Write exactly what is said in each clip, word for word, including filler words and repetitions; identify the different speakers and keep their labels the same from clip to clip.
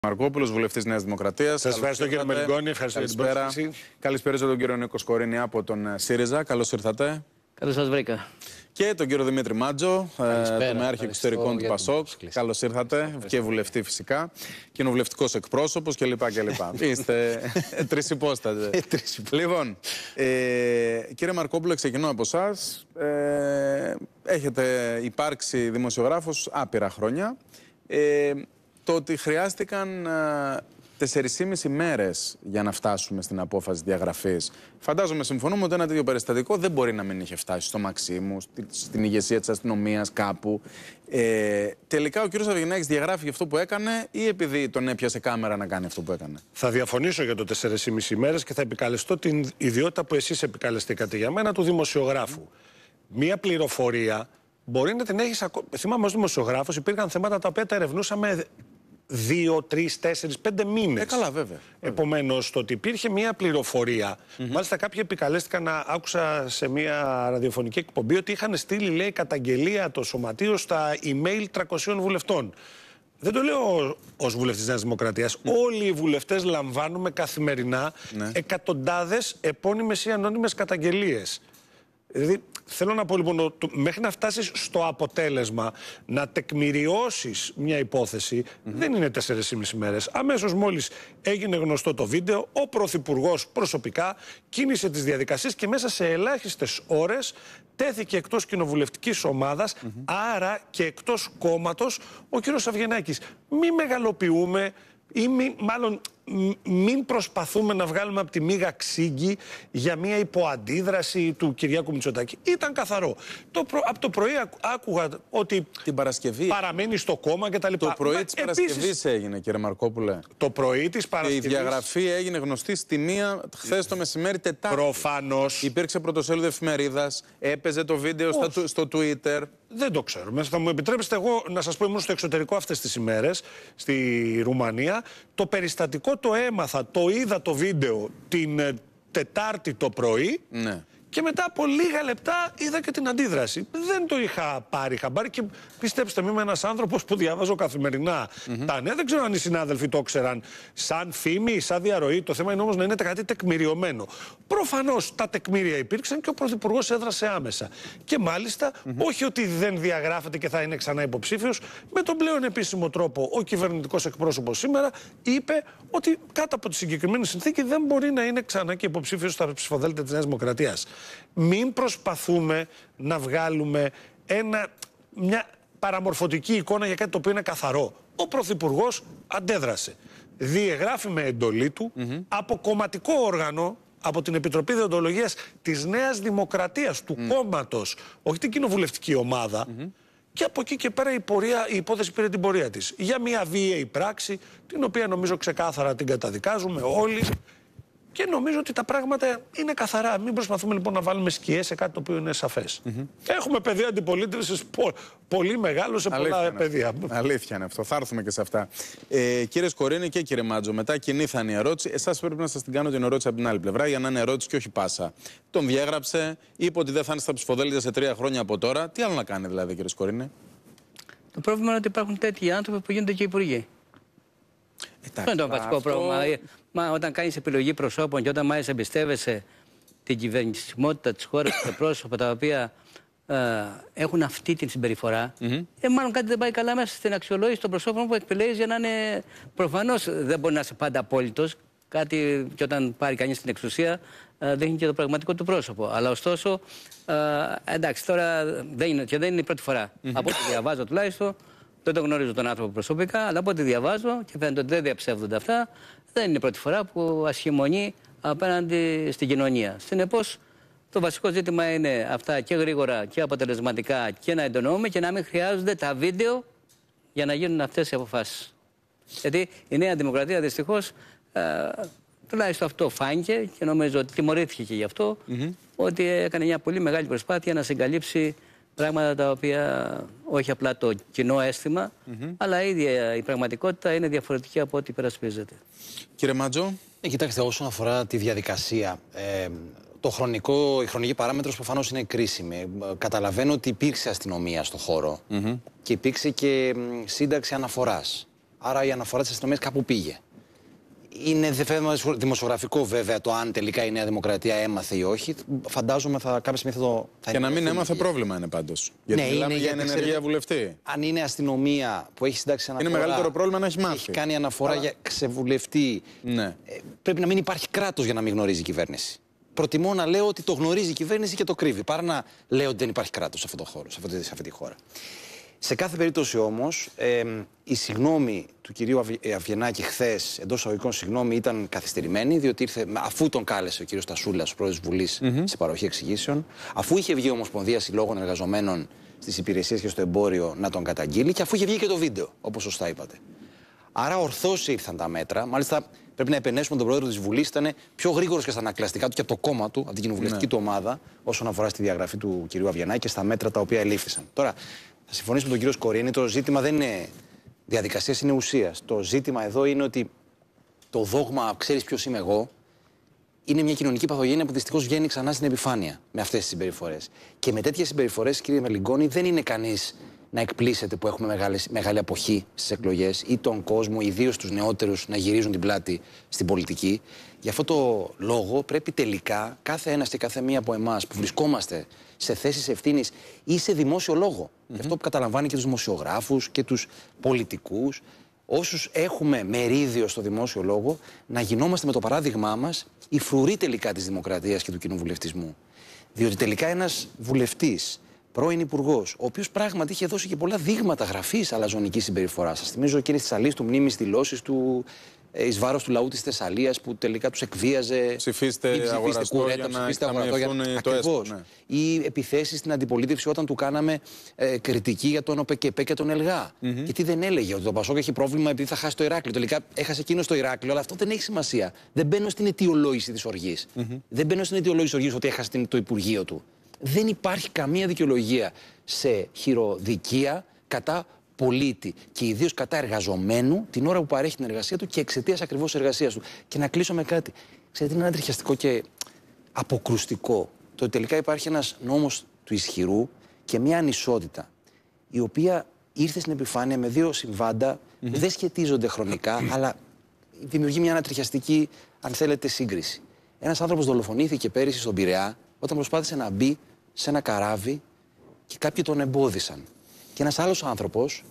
Speaker 1: Μαρκόπουλος, βουλευτής Νέας Δημοκρατίας.
Speaker 2: Σας ευχαριστώ κύριε Μελιγκόνη, ευχαριστώ για την πρόσκληση.
Speaker 1: Καλησπέρα τον κύριο Νίκο Σκορίνη από τον ΣΥΡΙΖΑ. Καλώς ήρθατε.
Speaker 3: Καλώς σας βρήκα.
Speaker 1: Και τον κύριο Δημήτρη Μάτζο, τομέαρχη εξωτερικών του ΠΑΣΟΚ. Καλώς ήρθατε. Και βουλευτή φυσικά. Κοινοβουλευτικός εκπρόσωπος κλπ. Είστε τρισυπόστατε. Λοιπόν, ε, κύριε Μαρκόπουλο, ξεκινώ από εσάς. Ε, έχετε υπάρξει δημοσιογράφος άπειρα χρόνια. Ε, το ότι χρειάστηκαν τέσσερις και μισή μέρες για να φτάσουμε στην απόφαση διαγραφής. Φαντάζομαι συμφωνούμε ότι ένα τέτοιο περιστατικό δεν μπορεί να μην είχε φτάσει στο Μαξίμου, στην ηγεσία της αστυνομίας κάπου. Ε, τελικά ο κ. Αυγενάκης διαγράφει για αυτό που έκανε ή επειδή τον έπιασε κάμερα να κάνει αυτό που έκανε?
Speaker 2: Θα διαφωνήσω για το τέσσερις και μισή μέρες και θα επικαλεστώ την ιδιότητα που εσείς επικαλεστήκατε για μένα του δημοσιογράφου. Μία πληροφορία μπορεί να την έχεις ακόμα. Θυμάμαι ως δημοσιογράφος υπήρχαν θέματα τα οποία τα ερευνούσαμε δύο, τρεις, τέσσερις, πέντε μήνες.
Speaker 1: Ε, καλά, βέβαια.
Speaker 2: Επομένως, το ότι υπήρχε μια πληροφορία, mm-hmm. μάλιστα κάποιοι επικαλέστηκαν, να άκουσα σε μια ραδιοφωνική εκπομπή ότι είχαν στείλει, λέει, καταγγελία το σωματείο στα email τριακοσίων βουλευτών. Δεν το λέω ως βουλευτής Νέας Δημοκρατίας. Mm. Όλοι οι βουλευτές λαμβάνουμε καθημερινά ναι. εκατοντάδες επώνυμες ή ανώνυμες καταγγελίες. Δηλαδή, θέλω να πω λοιπόν, μέχρι να φτάσεις στο αποτέλεσμα να τεκμηριώσεις μια υπόθεση, mm-hmm. δεν είναι τέσσερις και μισή μέρες. Αμέσως μόλις έγινε γνωστό το βίντεο, ο Πρωθυπουργός προσωπικά κίνησε τις διαδικασίες και μέσα σε ελάχιστες ώρες τέθηκε εκτός κοινοβουλευτικής ομάδας, mm-hmm. άρα και εκτός κόμματος ο κύριος Αυγενάκης. Μη μεγαλοποιούμε ή μη, μάλλον μην προσπαθούμε να βγάλουμε από τη μίγα ξύγκη για μια υποαντίδραση του Κυριάκου Μητσοτάκη. Ήταν καθαρό. Το προ... Από το πρωί άκουγα ότι
Speaker 1: την Παρασκευή
Speaker 2: παραμένει στο κόμμα κτλ.
Speaker 1: Το πρωί Μα, της Παρασκευής επίσης... έγινε, κύριε Μαρκόπουλε.
Speaker 2: Το πρωί της Παρασκευής.
Speaker 1: Και η διαγραφή έγινε γνωστή στη μία χθες το μεσημέρι Τετάρτη.
Speaker 2: Προφανώς.
Speaker 1: Υπήρξε πρωτοσέλιδο εφημερίδας, έπαιζε το βίντεο στα, στο Twitter.
Speaker 2: Δεν το ξέρω. Θα μου επιτρέψετε εγώ να σας πω, ήμουν στο εξωτερικό αυτές τις ημέρες, στη Ρουμανία. Το περιστατικό το έμαθα, το είδα το βίντεο την Τετάρτη το πρωί. Ναι. Και μετά από λίγα λεπτά είδα και την αντίδραση. Δεν το είχα πάρει χαμπάρι και πιστέψτε με, είμαι ένας άνθρωπος που διαβάζω καθημερινά mm-hmm. τα νέα. Δεν ξέρω αν οι συνάδελφοι το ξέραν σαν φήμη, σαν διαρροή. Το θέμα είναι όμως να είναι κάτι τεκμηριωμένο. Προφανώς τα τεκμήρια υπήρξαν και ο Πρωθυπουργός έδρασε άμεσα. Και μάλιστα, mm-hmm. όχι ότι δεν διαγράφεται και θα είναι ξανά υποψήφιος, με τον πλέον επίσημο τρόπο ο κυβερνητικός εκπρόσωπος σήμερα είπε ότι κάτω από τη συγκεκριμένη συνθήκη δεν μπορεί να είναι ξανά και υποψήφιος στα ψηφοδέλτια της Νέας Δημοκρατίας. Μην προσπαθούμε να βγάλουμε ένα, μια παραμορφωτική εικόνα για κάτι το οποίο είναι καθαρό. Ο Πρωθυπουργός αντέδρασε. Διεγράφει με εντολή του mm-hmm. από κομματικό όργανο, από την Επιτροπή Δεοντολογίας της Νέας Δημοκρατίας, του mm. κόμματος, όχι την κοινοβουλευτική ομάδα, mm-hmm. και από εκεί και πέρα η, πορεία, η υπόθεση πήρε την πορεία της. Για μια βίαιη πράξη, την οποία νομίζω ξεκάθαρα την καταδικάζουμε όλοι. Και νομίζω ότι τα πράγματα είναι καθαρά. Μην προσπαθούμε λοιπόν να βάλουμε σκιές σε κάτι το οποίο είναι σαφές. Mm-hmm. Έχουμε πεδίο αντιπολίτευσης πο, πολύ μεγάλο σε πολλά
Speaker 1: Αλήθεια
Speaker 2: πεδία.
Speaker 1: Αλήθεια είναι αυτό. Θα έρθουμε και σε αυτά. Ε, κύριε Σκορίνη και κύριε Μάτζο, μετά κοινή θα είναι η ερώτηση. Εσάς πρέπει να σας την κάνω την ερώτηση από την άλλη πλευρά, για να είναι ερώτηση και όχι πάσα. Τον διέγραψε, είπε ότι δεν θα είναι στα ψηφοδέλτια σε τρία χρόνια από τώρα. Τι άλλο να κάνει δηλαδή, κύριε Σκορίνη?
Speaker 3: Το πρόβλημα είναι ότι υπάρχουν τέτοιοι άνθρωποι που γίνονται και υπουργοί. Αυτό είναι το βασικό αυτό... πρόβλημα. Μα όταν κάνεις επιλογή προσώπων και όταν μάλιστα εμπιστεύεσαι την κυβερνησιμότητα της χώρας και τα πρόσωπα τα οποία ε, έχουν αυτή την συμπεριφορά, mm-hmm. ε, μάλλον κάτι δεν πάει καλά μέσα στην αξιολόγηση των προσώπων που εκπαιλέεις για να είναι. Προφανώς δεν μπορεί να είσαι πάντα απόλυτος. Κάτι και όταν πάρει κανείς την εξουσία ε, δείχνει και το πραγματικό του πρόσωπο. Αλλά ωστόσο, ε, εντάξει, τώρα δεν είναι, και δεν είναι η πρώτη φορά. Mm-hmm. Από ό,τι διαβάζω τουλάχιστον. Δεν τον γνωρίζω τον άνθρωπο προσωπικά, αλλά από ό,τι διαβάζω και φαίνεται ότι δεν διαψεύδονται αυτά, δεν είναι η πρώτη φορά που ασχημονεί απέναντι στην κοινωνία. Συνεπώς, το βασικό ζήτημα είναι αυτά και γρήγορα και αποτελεσματικά και να εντονώνουμε και να μην χρειάζονται τα βίντεο για να γίνουν αυτές οι αποφάσεις. Γιατί η Νέα Δημοκρατία δυστυχώς, ε, τουλάχιστον αυτό φάνηκε και νομίζω ότι τιμωρήθηκε και γι' αυτό, mm-hmm. ότι έκανε μια πολύ μεγάλη προσπάθεια να συγκαλύψει πράγματα τα οποία όχι απλά το κοινό αίσθημα, mm-hmm. αλλά η ίδια η πραγματικότητα είναι διαφορετική από ό,τι υπερασπίζεται.
Speaker 1: Κύριε Μάτζο.
Speaker 4: Ε, κοιτάξτε, όσον αφορά τη διαδικασία, ε, το χρονικό, η χρονική παράμετρος προφανώς είναι κρίσιμη. Ε, καταλαβαίνω ότι υπήρξε αστυνομία στο χώρο mm-hmm. και υπήρξε και σύνταξη αναφοράς. Άρα η αναφορά της αστυνομίας κάπου πήγε. Είναι θέμα δημοσιογραφικό βέβαια το αν τελικά η Νέα Δημοκρατία έμαθε ή όχι. Φαντάζομαι θα κάποια στιγμή θα το. Θα
Speaker 1: και να μην έμαθε πρόβλημα είναι πάντως. Γιατί ναι, μιλάμε είναι, για ενεργεία ξέρετε, βουλευτή.
Speaker 4: Αν είναι αστυνομία που έχει συντάξει αναφορά.
Speaker 1: Είναι μεγαλύτερο πρόβλημα να έχει μάθει.
Speaker 4: Έχει κάνει αναφορά Αλλά... για ξεβουλευτή.
Speaker 1: Ναι.
Speaker 4: Ε, πρέπει να μην υπάρχει κράτος για να μην γνωρίζει η κυβέρνηση. Προτιμώ να λέω ότι το γνωρίζει η κυβέρνηση και το κρύβει. Παρά να λέω ότι δεν υπάρχει κράτος σε αυτό το χώρο, σε αυτή, σε αυτή τη χώρα. Σε κάθε περίπτωση όμως, ε, η συγγνώμη του κυρίου Αβγενάκη χθες, εντός εισαγωγικών συγγνώμη, ήταν καθυστερημένη, διότι ήρθε αφού τον κάλεσε ο κύριος Τασούλας, ο πρόεδρος της Βουλής, mm-hmm. σε παροχή εξηγήσεων, αφού είχε βγει η Ομοσπονδία Συλλόγων Εργαζομένων στις υπηρεσίες και στο εμπόριο να τον καταγγείλει και αφού είχε βγει και το βίντεο, όπως σωστά είπατε. Άρα ορθώς ήρθαν τα μέτρα. Μάλιστα, πρέπει να επενέσουμε τον πρόεδρο της Βουλής, ήταν πιο γρήγορος και στα ανακλαστικά του και από το κόμμα του, από την κοινοβουλευτική ναι. του ομάδα, όσον αφορά στη διαγραφή του κυρίου Αβγενάκη και στα μέτρα τα οποία ελήφθησαν. Τώρα, θα συμφωνήσω με τον κύριο Σκορίνη, το ζήτημα δεν είναι διαδικασίας, είναι ουσίας. Το ζήτημα εδώ είναι ότι το δόγμα, ξέρεις ποιος είμαι εγώ, είναι μια κοινωνική παθογένεια που δυστυχώς βγαίνει ξανά στην επιφάνεια με αυτές τις συμπεριφορές. Και με τέτοιες συμπεριφορές, κύριε Μελιγκόνη, δεν είναι κανείς να εκπλήσεται που έχουμε μεγάλες, μεγάλη αποχή στις εκλογές ή τον κόσμο, ιδίως τους νεότερους, να γυρίζουν την πλάτη στην πολιτική. Γι' αυτό το λόγο πρέπει τελικά κάθε ένας και κάθε μία από εμάς που βρισκόμαστε σε θέσεις ευθύνης ή σε δημόσιο λόγο, mm-hmm. και αυτό που καταλαμβάνει και τους δημοσιογράφους και τους πολιτικούς, όσους έχουμε μερίδιο στο δημόσιο λόγο, να γινόμαστε με το παράδειγμά μας οι φρουροί τελικά της δημοκρατίας και του κοινοβουλευτισμού. Διότι τελικά ένας βουλευτής, πρώην υπουργός, ο οποίος πράγματι είχε δώσει και πολλά δείγματα γραφής αλαζονικής συμπεριφοράς. Σας θυμίζω εκείνες τις αλής του μνήμης δηλώσεις του εις βάρος του λαού της Θεσσαλίας που τελικά τους εκβίαζε.
Speaker 1: Ψηφίστε αγοραστό κουρέτα, για να εκταμιευθούν το έσοδο. Ναι.
Speaker 4: Ή επιθέσεις στην αντιπολίτευση όταν του κάναμε ε, κριτική για τον ΟΠΕΚΕΠΕ και τον ΕΛΓΑ. Mm-hmm. Και τι δεν έλεγε, ότι το Πασόκ έχει πρόβλημα επειδή θα χάσει το Ηράκλειο. Τελικά έχασε εκείνο το Ηράκλειο, αλλά αυτό δεν έχει σημασία. Δεν μπαίνω στην αιτιολόγηση της οργής. Mm-hmm. Δεν μπαίνω στην αιτιολόγηση της οργής ότι έχασε το Υπουργείο του. Δεν υπάρχει καμία δικαιολογία σε χειροδικία κατά πολίτη και ιδίως κατά εργαζομένου την ώρα που παρέχει την εργασία του και εξαιτίας ακριβώς εργασίας του. Και να κλείσω με κάτι. Ξέρετε, είναι ανατριχιαστικό και αποκρουστικό το ότι τελικά υπάρχει ένας νόμος του ισχυρού και μια ανισότητα η οποία ήρθε στην επιφάνεια με δύο συμβάντα mm-hmm. που δεν σχετίζονται χρονικά, αλλά δημιουργεί μια ανατριχιαστική, αν θέλετε, σύγκριση. Ένας άνθρωπος δολοφονήθηκε πέρυσι στον Πειραιά όταν προσπάθησε να μπει σε ένα καράβι και κάποιοι τον εμπόδισαν. Και ένας άλλος άνθρωπος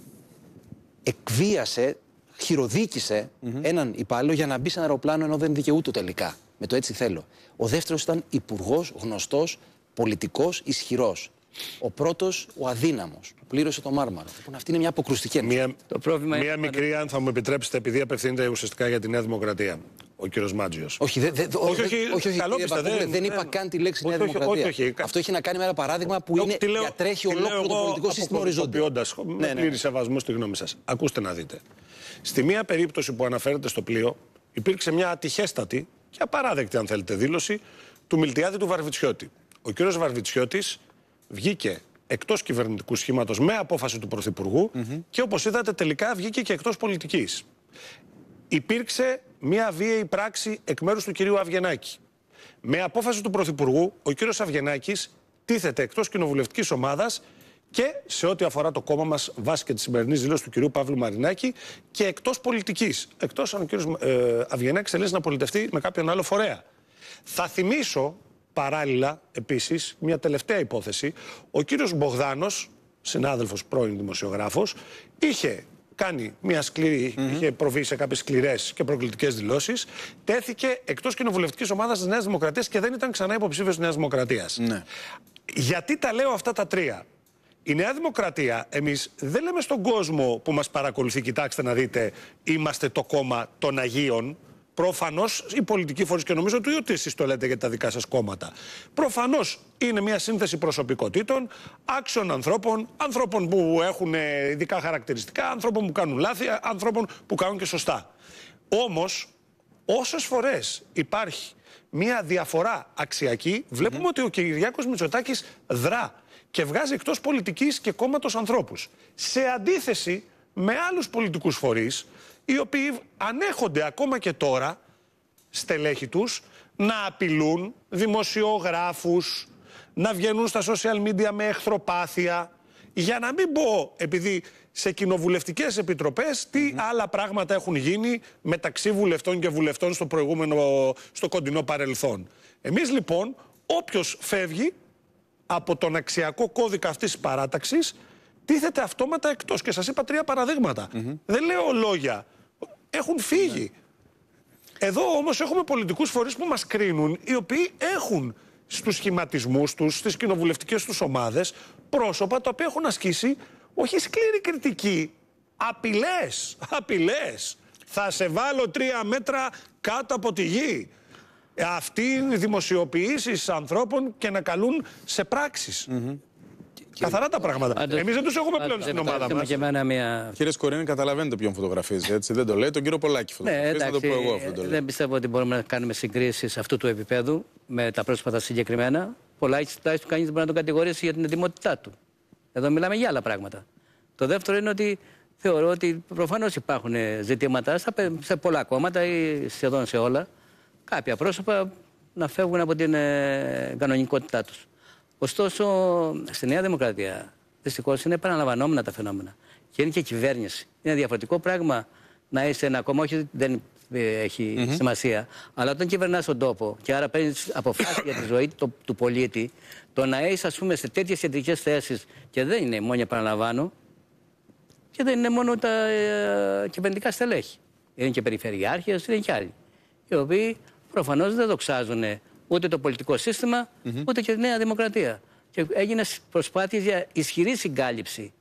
Speaker 4: εκβίασε, χειροδίκησε mm-hmm. έναν υπάλληλο για να μπει σε ένα αεροπλάνο ενώ δεν δικαιούτο τελικά. Με το έτσι θέλω. Ο δεύτερος ήταν υπουργός, γνωστός, πολιτικός, ισχυρός. Ο πρώτος, ο αδύναμος, που πλήρωσε το Μάρμαρο. Λοιπόν, αυτή είναι μια αποκρουστική.
Speaker 2: Μία, το πρόβλημα μία είναι... μικρή, αν θα μου επιτρέψετε, επειδή απευθύνεται ουσιαστικά για τη Νέα Δημοκρατία. Ο κύριος Μάτζιος.
Speaker 4: Όχι, δε, δε,
Speaker 2: όχι, όχι,
Speaker 4: όχι, όχι,
Speaker 2: καλό πιστεύω.
Speaker 4: Δεν, δεν είπα καν τη λέξη Νέα Δημοκρατία. Όχι, όχι, αυτό έχει να κάνει με ένα παράδειγμα που είναι, λέω, διατρέχει ολόκληρο το πολιτικό σύστημα οριζόντια.
Speaker 2: Με ναι, πλήρη ναι. σεβασμό στη γνώμη σας. Ακούστε να δείτε. Στη μία περίπτωση που αναφέρεται στο πλοίο, υπήρξε μια ατυχέστατη και απαράδεκτη, αν θέλετε, δήλωση του Μιλτιάδη του Βαρβιτσιώτη. Ο κύριος Βαρβιτσιώτης βγήκε εκτός κυβερνητικού σχήματος με απόφαση του Πρωθυπουργού mm-hmm. και όπως είδατε τελικά βγήκε και εκτός πολιτικής. Υπήρξε μια βίαιη πράξη εκ μέρους του κυρίου Αβγενάκη. Με απόφαση του Πρωθυπουργού, ο κύριος Αβγενάκης τίθεται εκτός κοινοβουλευτικής ομάδας και σε ό,τι αφορά το κόμμα μας, βάσει και τη σημερινή δήλωση του κυρίου Παύλου Μαρινάκη, και εκτός πολιτικής. Εκτός αν ο κύριος ε, Αβγενάκης θελήσει να πολιτευτεί με κάποιον άλλο φορέα. Θα θυμίσω παράλληλα, επίσης, μια τελευταία υπόθεση. Ο κύριος Μπογδάνος, συνάδελφος πρώην δημοσιογράφος, είχε κάνει μια σκληρή, mm-hmm. είχε προβεί σε κάποιες σκληρές και προκλητικές δηλώσεις, τέθηκε εκτός κοινοβουλευτικής ομάδας της Νέας Δημοκρατίας και δεν ήταν ξανά υποψήφιος της Νέας Δημοκρατίας. Mm-hmm. Γιατί τα λέω αυτά τα τρία? Η Νέα Δημοκρατία, εμείς δεν λέμε στον κόσμο που μας παρακολουθεί, κοιτάξτε να δείτε, είμαστε το κόμμα των Αγίων. Προφανώς οι πολιτικοί φορείς, και νομίζω ότι ούτε εσείς το λέτε για τα δικά σας κόμματα. Προφανώς είναι μια σύνθεση προσωπικότητων, άξιων ανθρώπων, ανθρώπων που έχουν ειδικά χαρακτηριστικά, ανθρώπων που κάνουν λάθη, ανθρώπων που κάνουν και σωστά. Όμως, όσες φορές υπάρχει μια διαφορά αξιακή, βλέπουμε mm-hmm. ότι ο Κυριάκος Μητσοτάκης δρά και βγάζει εκτός πολιτικής και κόμματος ανθρώπους. Σε αντίθεση με άλλους πολιτικούς φορείς, οι οποίοι ανέχονται ακόμα και τώρα, στελέχη τους, να απειλούν δημοσιογράφους, να βγαίνουν στα social media με εχθροπάθεια, για να μην πω, επειδή σε κοινοβουλευτικές επιτροπές τι mm-hmm. άλλα πράγματα έχουν γίνει μεταξύ βουλευτών και βουλευτών στο προηγούμενο, στο κοντινό παρελθόν. Εμείς λοιπόν, όποιος φεύγει από τον αξιακό κώδικα αυτής της παράταξης, τίθεται αυτόματα εκτός. Και σας είπα τρία παραδείγματα. Mm-hmm. Δεν λέω λόγια. Έχουν φύγει. Mm-hmm. Εδώ όμως έχουμε πολιτικούς φορείς που μας κρίνουν, οι οποίοι έχουν στους σχηματισμούς τους, στις κοινοβουλευτικές τους ομάδες, πρόσωπα τα οποία έχουν ασκήσει όχι σκληρή κριτική, απειλές, απειλές. Θα σε βάλω τρία μέτρα κάτω από τη γη. Αυτή είναι οι δημοσιοποιήσεις ανθρώπων και να καλούν σε πράξεις. Mm-hmm. Καθαρά τα πράγματα. Άντε, εμείς δεν τους έχουμε πλέον στην ομάδα μας.
Speaker 1: Μια... Κύριε Σκορίνη, καταλαβαίνετε ποιον φωτογραφίζει, έτσι. Δεν το λέει, τον κύριο Πολάκη φωτογραφίζει. Ναι, εντάξει, το πω εγώ αυτό το λέω.
Speaker 3: Δεν πιστεύω ότι μπορούμε να κάνουμε συγκρίσεις αυτού του επίπεδου με τα πρόσφατα συγκεκριμένα. Πολάκη, τουλάχιστον κανείς δεν μπορεί να τον κατηγορήσει για την ετοιμότητά του. Εδώ μιλάμε για άλλα πράγματα. Το δεύτερο είναι ότι θεωρώ ότι προφανώς υπάρχουν ζητήματα σε πολλά κόμματα ή σχεδόν σε όλα. Κάποια πρόσωπα να φεύγουν από την ε, κανονικότητά τους. Ωστόσο, στη Νέα Δημοκρατία, δυστυχώς είναι επαναλαμβανόμενα τα φαινόμενα. Και είναι και κυβέρνηση. Είναι διαφορετικό πράγμα να είσαι ένα κόμμα, όχι δεν ε, έχει mm-hmm. σημασία, αλλά όταν κυβερνάς τον τόπο και άρα παίρνεις αποφάσεις για τη ζωή του, του πολίτη, το να είσαι, ας πούμε, σε τέτοιες κεντρικές θέσεις, και δεν είναι μόνο, επαναλαμβάνω, και δεν είναι μόνο τα ε, κυβερνητικά στελέχη. Είναι και περιφερειάρχες, είναι και άλλοι, οι οποίοι προφανώς δεν δοξάζουν ούτε το πολιτικό σύστημα, mm-hmm. ούτε και τη Νέα Δημοκρατία. Και έγινε προσπάθειες για ισχυρή συγκάλυψη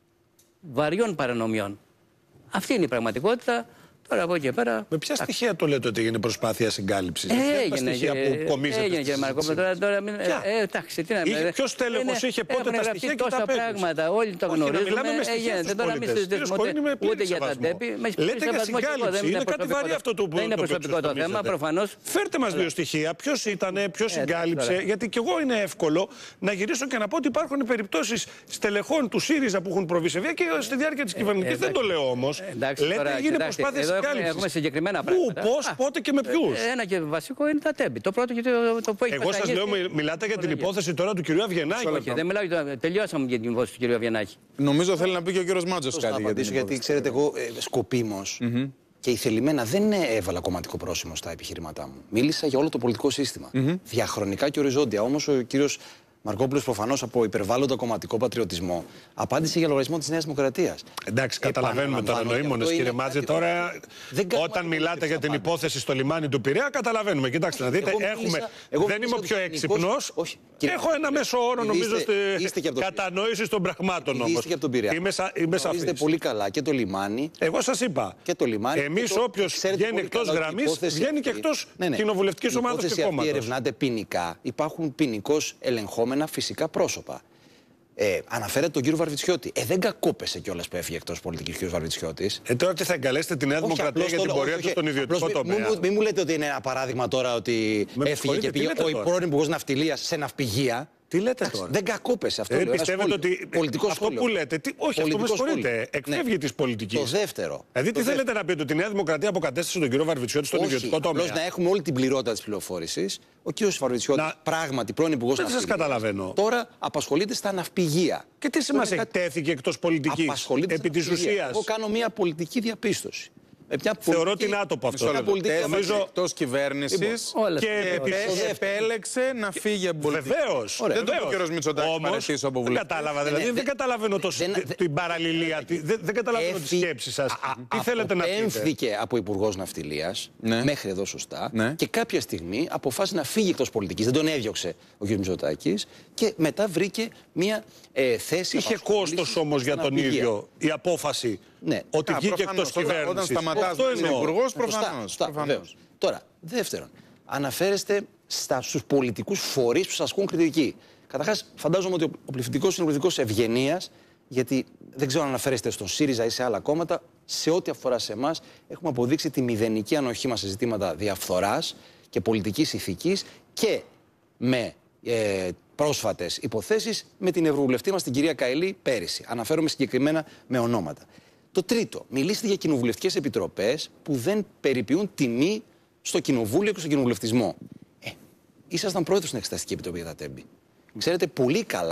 Speaker 3: βαριών παρανομιών. Αυτή είναι η πραγματικότητα. Τώρα από εκεί και πέρα.
Speaker 2: Με ποια στοιχεία το λέτε ότι έγινε προσπάθεια συγκάλυψης?
Speaker 3: Ε,
Speaker 2: έγινε. Τα στοιχεία
Speaker 3: και,
Speaker 2: που κομίζετε.
Speaker 3: Έγινε και Μαρκό. Τώρα, τώρα μην. Ε, εντάξει, τι να
Speaker 2: πούμε. Ποιο τέλεχος είχε πότε τα στοιχεία και τα
Speaker 3: πράγματα. Όλοι το γνωρίζουμε.
Speaker 2: Μιλάμε με στοιχεία στους πολίτες. Ούτε για τα ντέπη. Λέτε για συγκάλυψη. Είναι κάτι βαρύ αυτό το που.
Speaker 3: Δεν είναι προσωπικό το θέμα, προφανώς.
Speaker 2: Φέρτε μας δύο στοιχεία. Ποιος ήταν, ποιος συγκάλυψε. Γιατί κι εγώ είναι εύκολο να γυρίσω και να πω ότι υπάρχουν περιπτώσεις στελεχών του ΣΥΡΙΖΑ που έχουν προβεί σε βία και στη διάρκεια της κυβερνητικής. Δεν το λέω όμως. Λέτε έγινε προσπάθεια συγκάλυψης.
Speaker 3: Έχουμε συγκεκριμένα πράγματα.
Speaker 2: Πού, πώς, πότε και με ποιους?
Speaker 3: Ένα και βασικό είναι τα τέμπη. Το πρώτο και το, το που έχει
Speaker 2: Εγώ σας λέω, μιλάτε για την υπόθεση τώρα του κυρίου Αβγενάκη.
Speaker 3: Όχι, δεν μιλάω για το. Τελειώσαμε για την υπόθεση του κυρίου Αβγενάκη.
Speaker 1: Νομίζω θέλει να πει και ο κύριος Μάτζος κάτι.
Speaker 4: Να απαντήσω, γιατί ξέρετε, εγώ ε, σκοπίμως mm-hmm. και ηθελημένα δεν έβαλα κομματικό πρόσημο στα επιχειρήματά μου. Μίλησα για όλο το πολιτικό σύστημα. Mm-hmm. Διαχρονικά και οριζόντια. Όμως ο κύριος Μαρκόπουλος, προφανώς από υπερβάλλοντα κομματικό πατριωτισμό, απάντησε για λογαριασμό της Νέας Δημοκρατίας.
Speaker 2: Εντάξει, καταλαβαίνουμε τώρα, νοήμονες, κύριε Μάτζε. Τώρα, όταν μιλάτε για την υπόθεση στο λιμάνι του Πειραιά, καταλαβαίνουμε. Κοιτάξτε να δείτε, έχουμε. Δεν είμαι ο πιο έξυπνος. Έχω ένα μέσο όρο, νομίζω, κατανόηση των πραγμάτων όμως. Είμαι σαφής.
Speaker 4: Είστε πολύ καλά και το λιμάνι.
Speaker 2: Εγώ σας είπα. Εμείς, όποιος βγαίνει εκτός γραμμής, βγαίνει και εκτός κοινοβουλευτικής ομάδας και κόμματος.
Speaker 4: Αυτή ερευνάται ποινικά. Υπάρχουν ποινικώς ελεγχόμενα φυσικά πρόσωπα. Ε, αναφέρεται τον κύριο Βαρβιτσιώτη. Ε, δεν κακόπεσε κιόλας που έφυγε εκτός πολιτικής ο κύριος Βαρβιτσιώτης.
Speaker 2: Ε, τώρα τι θα εγκαλέσετε τη Νέα Δημοκρατία για την πορεία του στον ιδιωτικό τομέα?
Speaker 4: Μην μη μου λέτε ότι είναι ένα παράδειγμα τώρα ότι με έφυγε και πήγε ο πρώην υπουργός ναυτιλίας σε ναυπηγεία.
Speaker 2: Τι λέτε τώρα?
Speaker 4: Δεν κακόπεσε αυτό.
Speaker 2: Ε, πιστεύετε ότι
Speaker 4: πολιτικό
Speaker 2: αυτό
Speaker 4: σχόλιο.
Speaker 2: που λέτε, τι, όχι, αυτό με συγχωρείτε, εκφεύγει ναι. της πολιτικής.
Speaker 4: Το δεύτερο.
Speaker 2: Δηλαδή, τι θέλετε να πείτε, ότι η Νέα Δημοκρατία αποκατέστησε τον κύριο Βαρβιτσιώτη στον ιδιωτικό τομέα?
Speaker 4: Απλώς να έχουμε όλη την πληρότητα της πληροφόρησης. Ο κύριος Βαρβιτσιώτης, να... πράγματι πρώην υπουργός
Speaker 2: ναυτιλίας. Δεν σας καταλαβαίνω.
Speaker 4: Τώρα απασχολείται στα ναυπηγεία.
Speaker 2: Και τι σημασία έχει, τέθηκε εκτός πολιτικής? Επί της ουσίας.
Speaker 4: Εγώ κάνω μια πολιτική διαπίστωση.
Speaker 2: Θεωρώ ότι είναι άτομο αυτό.
Speaker 1: Νομίζω εκτός κυβέρνησης και επέλεξε να φύγει από πολιτική.
Speaker 2: Βεβαίως.
Speaker 1: Δεν το είπε ο κύριος Μητσοτάκης παραιτήσω από βουλευτή.
Speaker 2: Δεν κατάλαβα, δηλαδή δεν καταλαβαίνω την παραλληλία, δεν καταλαβαίνω τη σκέψη σας. Τι θέλετε να πείτε?
Speaker 4: Απέμφθηκε από υπουργός ναυτιλίας, μέχρι εδώ σωστά, και κάποια στιγμή αποφάσισε να φύγει εκτός πολιτικής. Δεν τον έδιωξε ο κύριος Μητσοτάκης και μετά βρήκε μια θέση.
Speaker 2: Είχε κόστος όμως για τον ίδιο η απόφαση.
Speaker 4: Ναι.
Speaker 2: Ότι Α, βγήκε εκτός κυβέρνησης.
Speaker 1: Όταν σταματάς να είναι υπουργός, προφανώς.
Speaker 4: Τώρα, δεύτερον, αναφέρεστε στα, στους πολιτικούς φορείς που σας ασκούν κριτική. Καταρχάς, φαντάζομαι ότι ο πληθυντικός είναι ο πληθυντικός ευγενίας, γιατί δεν ξέρω αν αναφέρεστε στον ΣΥΡΙΖΑ ή σε άλλα κόμματα. Σε ό,τι αφορά σε εμάς, έχουμε αποδείξει τη μηδενική ανοχή μας σε ζητήματα διαφθοράς και πολιτικής ηθικής και με ε, πρόσφατες υποθέσεις με την ευρωβουλευτή μας, την κυρία Καηλή, πέρυσι. Αναφέρομαι συγκεκριμένα με ονόματα. Το τρίτο, μιλήστε για κοινοβουλευτικές επιτροπές που δεν περιποιούν τιμή στο κοινοβούλιο και στον κοινοβουλευτισμό. Ε, ήσασταν πρόεδρος στην Εξεταστική Επιτροπή για τα τέμπη. Ξέρετε πολύ καλά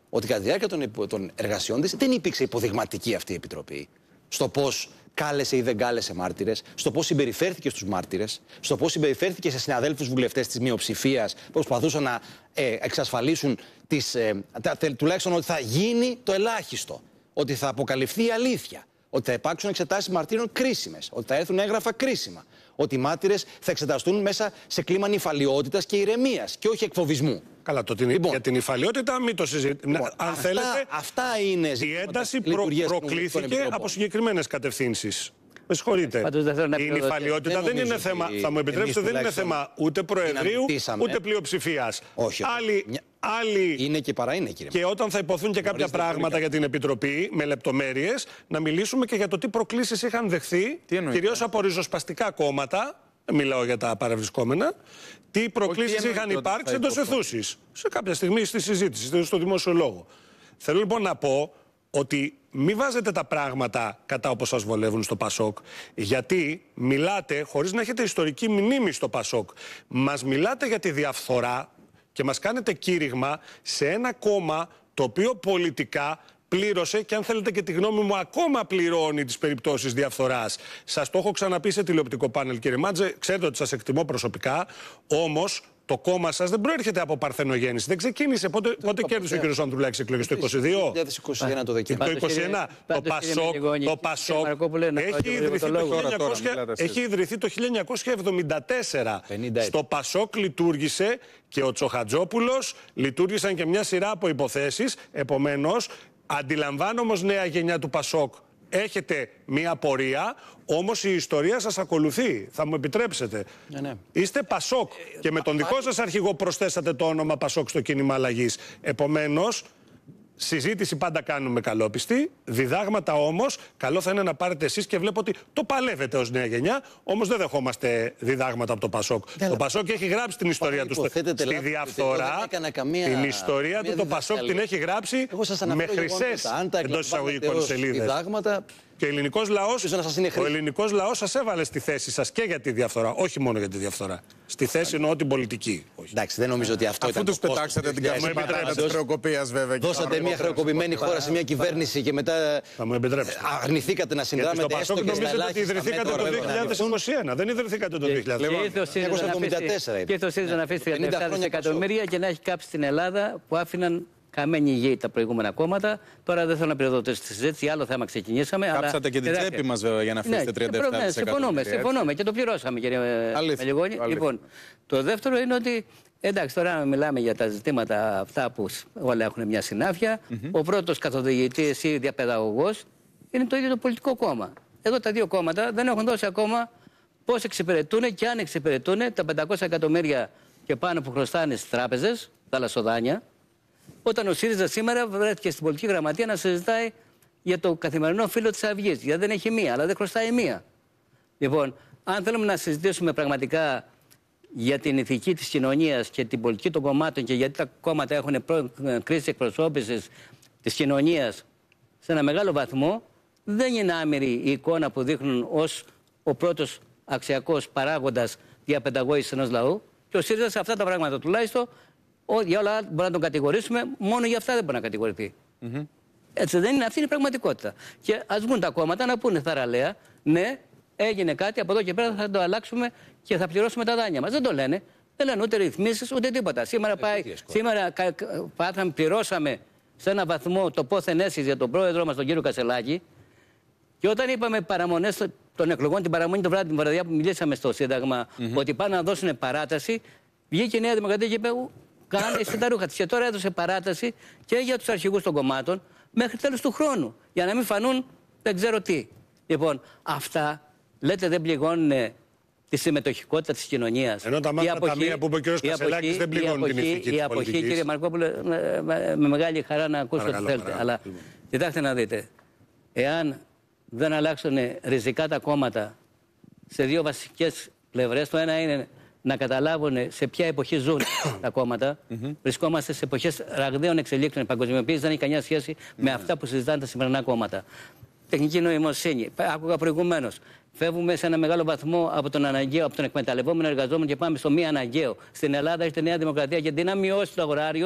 Speaker 4: ότι κατά τη διάρκεια των, των εργασιών της δεν υπήρξε υποδειγματική αυτή η επιτροπή στο πώς κάλεσε ή δεν κάλεσε μάρτυρες, στο πώς συμπεριφέρθηκε στους μάρτυρες, στο πώς συμπεριφέρθηκε σε συναδέλφους βουλευτές της μειοψηφίας που προσπαθούσαν να ε, εξασφαλίσουν τις, ε, τα, τε, τουλάχιστον ότι θα γίνει το ελάχιστο, ότι θα αποκαλυφθεί η αλήθεια, ότι θα υπάρξουν εξετάσεις μαρτύρων κρίσιμες, ότι θα έρθουν έγγραφα κρίσιμα, ότι οι μάρτυρες θα εξεταστούν μέσα σε κλίμα νυφαλιότητας και ηρεμίας και όχι εκφοβισμού.
Speaker 2: Καλά, το την, λοιπόν, για την υφαλιότητα μην το συζητήσουμε.
Speaker 4: Λοιπόν,
Speaker 2: Αν
Speaker 4: αυτά,
Speaker 2: θέλετε,
Speaker 4: αυτά είναι
Speaker 2: η ένταση προ, προκλήθηκε από συγκεκριμένες κατευθύνσεις. Με συγχωρείτε. Η νυφαλιότητα δεν, δεν είναι θέμα, ότι... θα μου επιτρέψετε, δεν είναι θέμα ούτε προεδρείου ούτε πλειοψηφίας.
Speaker 4: Όχι.
Speaker 2: Άλλοι,
Speaker 4: μια...
Speaker 2: άλλοι...
Speaker 4: Είναι και παρά είναι, κύριε.
Speaker 2: Και όταν θα υποθούν και κάποια πράγματα για την Επιτροπή, με λεπτομέρειες, να μιλήσουμε και για το τι προκλήσεις είχαν δεχθεί, κυρίως από ριζοσπαστικά κόμματα. Μιλάω για τα παραβρισκόμενα. Τι προκλήσεις είχαν υπάρξει εντός αιθούσης. Σε κάποια στιγμή στη συζήτηση, στο δημόσιο λόγο. Θέλω λοιπόν να πω ότι μην βάζετε τα πράγματα κατά όπως σας βολεύουν στο Πασόκ, γιατί μιλάτε χωρίς να έχετε ιστορική μνήμη στο Πασόκ. Μας μιλάτε για τη διαφθορά και μας κάνετε κήρυγμα σε ένα κόμμα το οποίο πολιτικά πλήρωσε και αν θέλετε και τη γνώμη μου ακόμα πληρώνει τις περιπτώσεις διαφθοράς. Σας το έχω ξαναπεί σε τηλεοπτικό πάνελ, κύριε Μάτζε, ξέρετε ότι σας εκτιμώ προσωπικά, όμως το κόμμα σας δεν προέρχεται από παρθενογέννηση. Δεν ξεκίνησε. Πότε, πότε κέρδισε ο κ. Ανδρουλάκης εκλογές, το είκοσι δύο?
Speaker 4: Το δύο χιλιάδες είκοσι ένα το Δεκέμβριο.
Speaker 2: Το είκοσι ένα το Πασόκ, το Πασόκ έχει ιδρυθεί το, έχει ιδρυθεί το χίλια εννιακόσια εβδομήντα τέσσερα. Στο Πασόκ λειτουργήσε και ο Τσοχατζόπουλος, λειτουργήσαν και μια σειρά από υποθέσεις. Επομένως, αντιλαμβάνω όμως νέα γενιά του Πασόκ. Έχετε μία πορεία, όμως η ιστορία σας ακολουθεί. Θα μου επιτρέψετε. Ναι, ναι. Είστε Πασόκ ε, και με τον δικό σας αρχηγό προσθέσατε το όνομα Πασόκ στο κίνημα αλλαγής. Επομένως, συζήτηση πάντα κάνουμε καλόπιστη. Διδάγματα όμως, καλό θα είναι να πάρετε εσείς και βλέπω ότι το παλεύετε ως νέα γενιά. Όμως δεν δεχόμαστε διδάγματα από το Πασόκ. Ναι, το Πασόκ έχει γράψει την ιστορία του στη διαφθορά. Την ιστορία του το Πασόκ την έχει γράψει με χρυσές εντός εισαγωγικών σελίδες. Και ο ελληνικός λαός, ο ελληνικός λαός σας έβαλε στη θέση σας και για τη διαφθορά, όχι μόνο για τη διαφθορά. Στη θέση εννοώ την πολιτική.
Speaker 4: Εντάξει, δεν νομίζω ότι αυτό
Speaker 1: Αφού
Speaker 4: ήταν.
Speaker 1: Αφού τους πετάξατε την κασίματα της χρεοκοπίας, βέβαια.
Speaker 4: Δώσατε μια χρεοκοπημένη χώρα σε μια κυβέρνηση και μετά αρνηθήκατε να συνδράμετε έστω και στα ελάχιστα.
Speaker 2: ότι ιδρυθήκατε το δύο χιλιάδες είκοσι ένα. Δεν ιδρυθήκατε το δύο χιλιάδες
Speaker 3: ένα. Και το ΣΥΡΙΖΑ να αφήσει τριάντα επτά δισεκατομμύρια και να έχει κάψει την Ελλάδα που άφηναν καμένη υγεία τα προηγούμενα κόμματα. Τώρα δεν θέλω να πυροδοτήσω τη συζήτηση, άλλο θέμα ξεκινήσαμε.
Speaker 1: Κάψατε αλλά... και την τσέπη μας, βέβαια, για να αφήσετε ναι, τριάντα επτά δισεκατομμύρια.
Speaker 3: Ναι, συμφωνούμε, συμφωνούμε και το πληρώσαμε, κύριε Μελιγόνη. Λοιπόν, το δεύτερο είναι ότι εντάξει, τώρα μιλάμε για τα ζητήματα αυτά που όλα έχουν μια συνάφεια. Mm-hmm. Ο πρώτος καθοδηγητής ή διαπαιδαγωγός είναι το ίδιο το πολιτικό κόμμα. Εδώ τα δύο κόμματα δεν έχουν δώσει ακόμα πώς εξυπηρετούν και αν εξυπηρετούν τα πεντακόσια εκατομμύρια και πάνω που χρωστάνε στις τράπεζες, τα λασοδάνεια. Όταν ο ΣΥΡΙΖΑ σήμερα βρέθηκε στην πολιτική γραμματεία να συζητάει για το καθημερινό φύλλο της Αυγής. Γιατί δεν έχει μία, αλλά δεν χρωστάει μία. Λοιπόν, αν θέλουμε να συζητήσουμε πραγματικά για την ηθική της κοινωνίας και την πολιτική των κομμάτων και γιατί τα κόμματα έχουν κρίση εκπροσώπησης της κοινωνίας σε ένα μεγάλο βαθμό, δεν είναι άμερη η εικόνα που δείχνουν ως ο πρώτος αξιακός παράγοντας διαπαιδαγώγησης ενός λαού. Και ο ΣΥΡΙΖΑ σε αυτά τα πράγματα τουλάχιστον. Για όλα μπορούμε να τον κατηγορήσουμε, μόνο για αυτά δεν μπορεί να κατηγορηθεί. Mm-hmm. Έτσι δεν είναι, αυτή είναι η πραγματικότητα. Και ας βγουν τα κόμματα να πούνε θαραλέα, ναι, έγινε κάτι, από εδώ και πέρα θα το αλλάξουμε και θα πληρώσουμε τα δάνεια μας. Δεν το λένε. Δεν λένε ούτε ρυθμίσεις ούτε τίποτα. Σήμερα, πάει, σήμερα πάθαμε, πληρώσαμε σε έναν βαθμό το πόθεν έσυς για τον πρόεδρό μας, τον κύριο Κασελάκη. Και όταν είπαμε παραμονές των εκλογών, την παραμονή το βράδυ, την βραδιά που μιλήσαμε στο Σύνταγμα, mm-hmm. ότι πάνε να δώσουν παράταση, βγήκε η Νέα Δημοκρατία και είπε. Κάνανε στην τα ρούχα της. Και τώρα έδωσε παράταση και για τους αρχηγούς των κομμάτων μέχρι τέλος του χρόνου. Για να μην φανούν δεν ξέρω τι. Λοιπόν, αυτά λέτε δεν πληγώνουν τη συμμετοχικότητα της κοινωνίας.
Speaker 2: Ενώ τα μάτια ταμεία που είπε ο κ. Κασελάκης δεν πληγώνουν την ηθική της πολιτικής.
Speaker 3: Η αποχή, κύριε Μαρκόπουλε, με, με, με μεγάλη χαρά να ακούσω ό,τι θέλετε. Παρακαλώ. Αλλά κοιτάξτε να δείτε. Εάν δεν αλλάξουν ριζικά τα κόμματα σε δύο βασικές πλευρές, το ένα είναι να καταλάβουν σε ποια εποχή ζουν τα κόμματα. Mm-hmm. Βρισκόμαστε σε εποχές ραγδαίων εξελίξεων. Η παγκοσμιοποίηση δεν έχει καμιά σχέση mm-hmm. με αυτά που συζητάνε τα σημερινά κόμματα. Τεχνική νοημοσύνη. Άκουγα προηγουμένως. Φεύγουμε σε ένα μεγάλο βαθμό από τον αναγκαίο, από τον εκμεταλλευόμενο εργαζόμενο και πάμε στο μη αναγκαίο. Στην Ελλάδα έχετε Νέα Δημοκρατία και αντί να μειώσει το αγοράριο,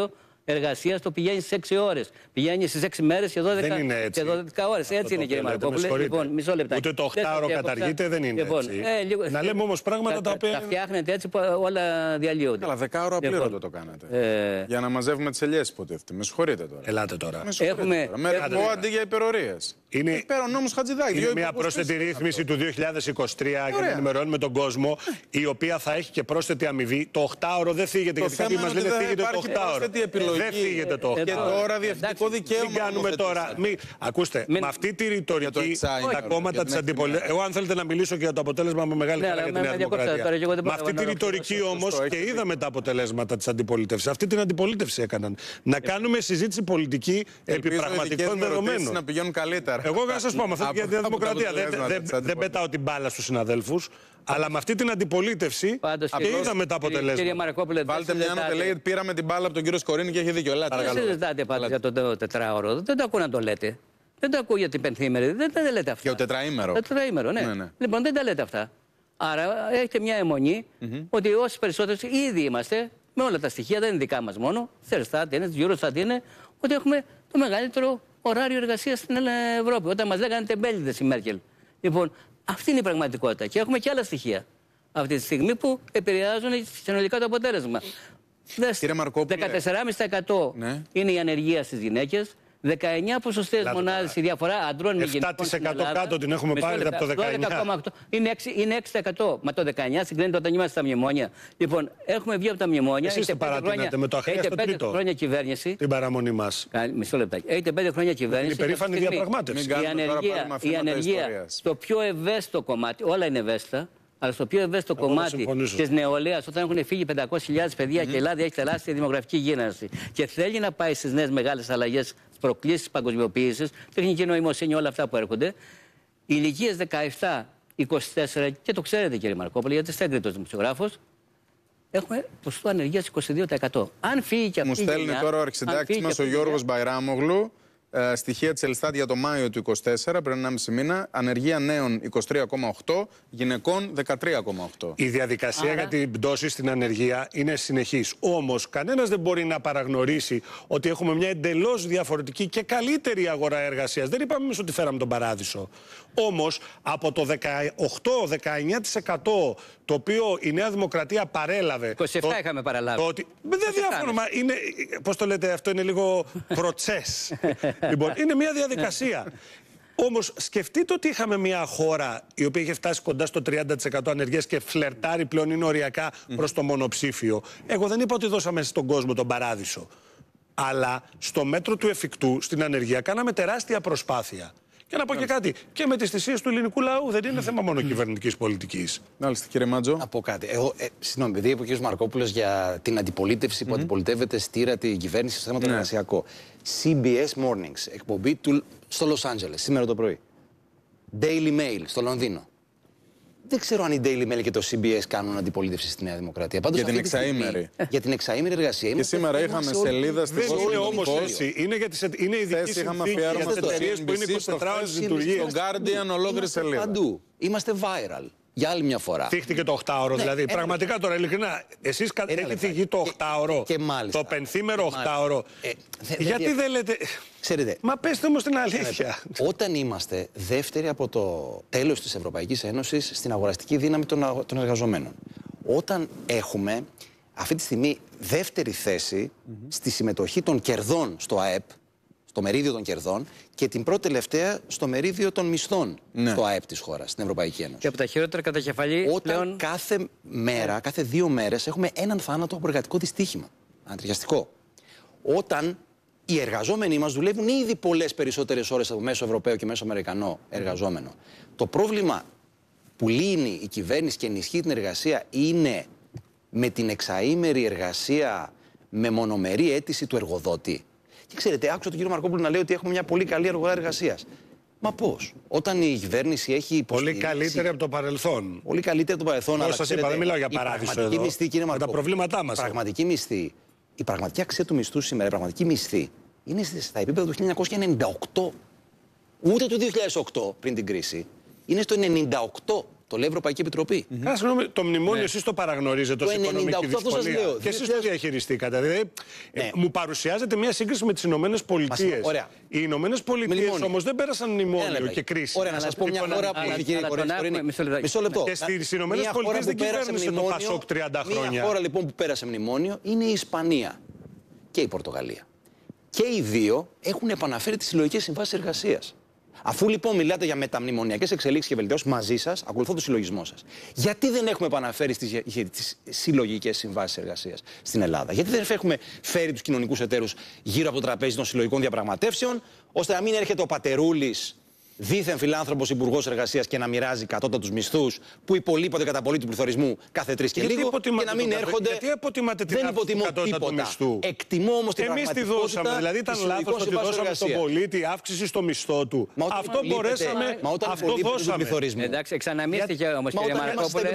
Speaker 3: εργασίας το πηγαίνει στις έξι ώρες. Πηγαίνει στις έξι μέρες και δώδεκα ώρες. Έτσι είναι, κύριε Μαρκόπουλε. Λοιπόν, μισό λεπτάκι.
Speaker 2: Ούτε το οκτάωρο καταργείται, δεν είναι
Speaker 3: λοιπόν,
Speaker 2: έτσι.
Speaker 3: Ε, λίγο,
Speaker 2: να λέμε όμως πράγματα τα, τα οποία.
Speaker 3: Τα φτιάχνετε έτσι που όλα διαλύονται.
Speaker 1: Αλλά δεκάωρο απλήρωτο λοιπόν, το κάνετε. Ε... Για να μαζεύουμε τις ελιές, υποτίθεται. Με συγχωρείτε τώρα.
Speaker 2: Ελάτε τώρα.
Speaker 1: Με έχουμε. Τώρα. Με ρεπό αντί για υπερορίες.
Speaker 2: Είναι
Speaker 1: πέρα ο νόμος Χατζηδάκη.
Speaker 2: Είναι μια πρόσθετη ρύθμιση του δύο χιλιάδες είκοσι τρία για να ενημερώνουμε τον κόσμο, η οποία θα έχει και πρόσθετη αμοιβή. Το οκτάωρο δεν θίγεται, γιατί κάποιοι μας λένε θίγεται το οκτάωρο. Δεν θίγεται το οκτάωρο.
Speaker 1: Και τώρα διευθυντικό δικαίωμα.
Speaker 2: Τι κάνουμε τώρα. Ακούστε, με αυτή τη ρητορική τα κόμματα της αντιπολίτευσης. Εγώ, αν θέλετε να μιλήσω και για το αποτέλεσμα, με μεγάλη χαρά για τη Νέα Δημοκρατία. Με αυτή τη ρητορική όμως και είδαμε τα αποτελέσματα της αντιπολίτευσης. Αυτή την αντιπολίτευση έκαναν. Να κάνουμε συζήτηση πολιτική επί πραγματικών δεδομένων.
Speaker 1: Να πηγαίνουν καλύτερα.
Speaker 2: Εγώ να σας πω, με αυτή τη Δημοκρατία δεν πετάω την μπάλα στους συναδέλφους, αλλά με αυτή την αντιπολίτευση και είδαμε τα αποτελέσματα.
Speaker 1: Βάλτε μια άνω και λέγεται πήραμε την μπάλα από τον κύριο Σκορίνη και έχει δίκιο.
Speaker 3: Δεν συζητάτε πάντα για το τετράωρο. Δεν το ακούω να το λέτε. Δεν το ακούω για την πενθήμερη. Δεν τα λέτε αυτά.
Speaker 1: Για το τετραήμερο.
Speaker 3: Το τετραήμερο, ναι. ναι, ναι. Λοιπόν, δεν τα λέτε αυτά. Άρα έχετε μια αιμονή mm-hmm. ότι όσοι περισσότεροι ήδη είμαστε, με όλα τα στοιχεία, δεν είναι δικά μας μόνο, Θερστάτ είναι, Eurostat είναι, ότι έχουμε το μεγαλύτερο ωράριο εργασίας στην Ευρώπη. Όταν μας λέγανε τεμπέληδες η Μέρκελ. Λοιπόν, αυτή είναι η πραγματικότητα. Και έχουμε και άλλα στοιχεία αυτή τη στιγμή που επηρεάζουν συνολικά το αποτέλεσμα.
Speaker 1: Κύριε Μαρκόπουλε,
Speaker 3: δεκατέσσερα κόμμα πέντε τοις εκατό ναι. είναι η ανεργία στις γυναίκες. δεκαεννιά ποσοστές μονάδες η διαφορά αντρών με γυναικών.
Speaker 2: επτά τοις εκατό κάτω την έχουμε πάρει από το δεκαεννιά.
Speaker 3: Είναι έξι τοις εκατό. Μα το δεκαεννιά συγκρίνεται όταν είμαστε στα μνημόνια. Λοιπόν, έχουμε βγει από τα μνημόνια.
Speaker 2: Εσείς το παρατείνατε με το αχρίαστο τρίτο.
Speaker 3: Έχετε πέντε χρόνια κυβέρνηση.
Speaker 2: Την παραμονή μας.
Speaker 3: Μισό λεπτάκι. Έχετε πέντε χρόνια κυβέρνηση.
Speaker 2: Είναι υπερήφανη διαπραγμάτευση.
Speaker 3: Η ανεργία στο πιο ευαίσθητο κομμάτι, όλα είναι ευαίσθητα. Αλλά στο πιο ευαίσθητο κομμάτι της νεολαίας, όταν έχουν φύγει πεντακόσιες χιλιάδες παιδιά mm-hmm. και η Ελλάδα έχει τεράστια δημογραφική γύρανση και θέλει να πάει στις νέες μεγάλες αλλαγές, στις προκλήσεις της παγκοσμιοποίησης, τεχνική νοημοσύνη, όλα αυτά που έρχονται, οι ηλικίες δεκαεπτά είκοσι τέσσερα, και το ξέρετε κύριε Μαρκόπουλε, γιατί είστε έγκριτος δημοσιογράφος, έχουμε ποσοστό ανεργίας είκοσι δύο τοις εκατό. Αν φύγει και αυτή
Speaker 1: Μου στέλνει γενιά, τώρα ο αρχισυντάκτης μας ο Γιώργος Μπαϊράμογλου. Uh, στοιχεία της Ελστάτ για το Μάιο του είκοσι τέσσερα, πριν ενάμιση μήνα, ανεργία νέων είκοσι τρία κόμμα οκτώ, γυναικών δεκατρία κόμμα οκτώ.
Speaker 2: Η διαδικασία Άρα... για την πτώση στην ανεργία είναι συνεχής. Όμως, κανένας δεν μπορεί να παραγνωρίσει ότι έχουμε μια εντελώς διαφορετική και καλύτερη αγορά εργασίας. Δεν είπαμε εμείς ότι φέραμε τον παράδεισο. Όμως, από το δεκαοκτώ με δεκαεννιά τοις εκατό το οποίο η Νέα Δημοκρατία παρέλαβε.
Speaker 3: είκοσι επτά
Speaker 2: το,
Speaker 3: είχαμε παραλάβει.
Speaker 2: Το ότι, δεν διάφορο, είναι, πώς το λέτε, αυτό είναι λίγο προτσές. Λοιπόν, είναι μια διαδικασία. Όμως σκεφτείτε ότι είχαμε μια χώρα η οποία είχε φτάσει κοντά στο τριάντα τοις εκατό ανεργίας και φλερτάρει πλέον, είναι οριακά προς το μονοψήφιο. Εγώ δεν είπα ότι δώσαμε στον κόσμο τον παράδεισο. Αλλά στο μέτρο του εφικτού στην ανεργία κάναμε τεράστια προσπάθεια. Και να πω και κάτι, και με τις θυσίες του ελληνικού λαού δεν είναι θέμα μόνο κυβερνητικής πολιτικής.
Speaker 1: Μάλιστα, κύριε Μάτζο.
Speaker 4: Να πω κάτι. Εγώ, ε, συγγνώμη, επειδή είπε ο κ. Μαρκόπουλος για την αντιπολίτευση που mm-hmm. αντιπολιτεύεται στήρα την κυβέρνηση στο θέμα το εργασιακό. σι μπι ες Mornings, εκπομπή του, στο Λος Άντζελες, σήμερα το πρωί. Daily Mail, στο Λονδίνο. Δεν ξέρω αν η Daily Mail και το σι μπι ες κάνουν αντιπολίτευση στη Νέα Δημοκρατία. Πάντως,
Speaker 1: για την εξαήμερη.
Speaker 4: Για την εξαήμερη εργασία.
Speaker 1: Και σήμερα είχαμε σελίδα στη
Speaker 2: Δεν είναι όμως έτσι. Είναι, για τις, είναι ειδική συνθήκη για τις εταιρείες που είναι είκοσι τέσσερις ώρες λειτουργία.
Speaker 1: Στο Guardian ολόκληρη σελίδα.
Speaker 4: Παντού. Είμαστε viral. Για άλλη μια φορά.
Speaker 2: Θύχτηκε το οκτάωρο, δηλαδή. Ναι, πραγματικά τώρα, ειλικρινά, εσείς έχετε θυγεί το οκτάωρο,
Speaker 4: και, και μάλιστα,
Speaker 2: το πενθήμερο οκτάωρο. Ε, δε,
Speaker 4: Γιατί
Speaker 2: δε, δεν λέτε.
Speaker 4: Ξέρετε,
Speaker 2: μα πέστε όμως την αλήθεια.
Speaker 4: Όταν είμαστε δεύτεροι από το τέλος της Ευρωπαϊκής Ένωσης στην αγοραστική δύναμη των, των εργαζομένων, όταν έχουμε αυτή τη στιγμή δεύτερη θέση mm-hmm. στη συμμετοχή των κερδών στο ΑΕΠ, στο μερίδιο των κερδών, και την πρώτη τελευταία στο μερίδιο των μισθών ναι. στο ΑΕΠ της χώρας, στην Ευρωπαϊκή Ένωση.
Speaker 3: Και από τα χειρότερα κατά κεφαλή.
Speaker 4: Όταν
Speaker 3: πλέον...
Speaker 4: κάθε μέρα, κάθε δύο μέρες έχουμε έναν θάνατο από εργατικό δυστύχημα. Ανατριχιαστικό. Όταν οι εργαζόμενοι μας δουλεύουν ήδη πολλές περισσότερες ώρες από μέσο Ευρωπαίο και μέσο Αμερικανό εργαζόμενο. Το πρόβλημα που λύνει η κυβέρνηση και ενισχύει την εργασία είναι με την εξαήμερη εργασία με μονομερή αίτηση του εργοδότη. Και ξέρετε, άκουσα τον κύριο Μαρκόπουλο να λέει ότι έχουμε μια πολύ καλή αγορά εργασίας. Μα πώς? Όταν η κυβέρνηση έχει υποστηρίξει.
Speaker 2: Πολύ καλύτερη από το παρελθόν.
Speaker 4: Πολύ καλύτερη από το παρελθόν.
Speaker 2: Πώς σας είπα, δεν μιλάω για παράδεισο εδώ.
Speaker 4: Μισθή, κύριε Μαρκόπουλο,
Speaker 2: τα προβλήματά μας.
Speaker 4: Η πραγματική μισθή, η πραγματική αξία του μισθού σήμερα, η πραγματική μισθή, είναι στα επίπεδα του χίλια εννιακόσια ενενήντα οκτώ. Ούτε του δύο χιλιάδες οκτώ, πριν την κρίση. Είναι στο ενενήντα οκτώ Το λέει η Ευρωπαϊκή Επιτροπή.
Speaker 2: Mm-hmm. Άρα, συγγνώμη, το μνημόνιο ναι. εσείς το παραγνωρίζετε ως οικονομική δυσκολία.
Speaker 4: Λέω,
Speaker 2: και εσείς το διαχειριστήκατε. Δηλαδή, ναι. ε, μου παρουσιάζετε μια σύγκριση με τις Ηνωμένες Πολιτείες. Οι Ηνωμένες Πολιτείες όμως δεν πέρασαν μνημόνιο και κρίση.
Speaker 4: Ωραία, να σας πω μια χώρα που έχει κύριε Κορίνη. Μισό λεπτό.
Speaker 2: Και στις Ηνωμένες Πολιτείες δεν κυβέρνησε το Πασόκ τριάντα χρόνια.
Speaker 4: Μια χώρα λοιπόν που πέρασε μνημόνιο είναι η Ισπανία και η Πορτογαλία. Και οι δύο έχουν επαναφέρει τις συλλογικές συμβάσεις εργασίας. Αφού λοιπόν μιλάτε για μεταμνημονιακές εξελίξεις και βελτιώσεις μαζί σας, ακολουθώ το συλλογισμό σας. Γιατί δεν έχουμε επαναφέρει τις συλλογικές συμβάσεις εργασίας στην Ελλάδα? Γιατί δεν έχουμε φέρει τους κοινωνικούς εταίρους γύρω από το τραπέζι των συλλογικών διαπραγματεύσεων, ώστε να μην έρχεται ο Πατερούλης, δίθεν φιλάνθρωπος υπουργός εργασίας, και να μοιράζει κατώτατους μισθούς που υπολείπονται κατά πολύ του πληθωρισμού κάθε τρεις και
Speaker 2: γιατί
Speaker 4: λίγο, και να μην έρχονται.
Speaker 2: Γιατί αποτιμάτε την αύξηση του κατώτατου μισθού?
Speaker 4: Εκτιμώ όμως την
Speaker 2: εμείς τη δώσαμε. Δηλαδή ήταν λάθος ότι δώσαμε στον πολίτη αύξηση στο μισθό του. Αυτό μπορέσαμε. Αυτό δώσαμε.
Speaker 3: Εντάξει, εξαναμίστηκε όμως, κύριε Μαρακόπουλε.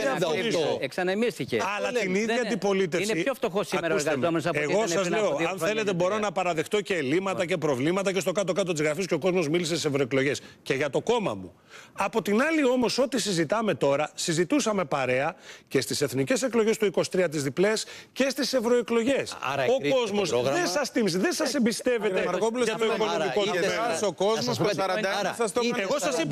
Speaker 3: Εξαναμίστηκε.
Speaker 2: Αλλά την ίδια αντιπολίτευση.
Speaker 3: Είναι πιο φτωχό σήμερα ο εργαζόμενος από ό,τι ήταν πριν από δύο χρόνια.
Speaker 2: Εγώ σας λέω, αν θέλετε, μπορώ να παραδεχτώ και ελλείμματα και προβλήματα, και στο κάτω-κάτω της γραφής και ο κόσμος μίλησε σε ευρωεκλογές. Και για το κόμμα μου. Από την άλλη όμως, ό,τι συζητάμε τώρα, συζητούσαμε παρέα και στις εθνικές εκλογές του είκοσι τρία τις διπλές και στις ευρωεκλογές. Ο κόσμος δεν σας τίμησε, δεν σας εμπιστεύεται για το οικονομικό τομέα.
Speaker 1: Ο κόσμος με σαράντα ένα θα στο κάνει.
Speaker 2: Εγώ σας είπα,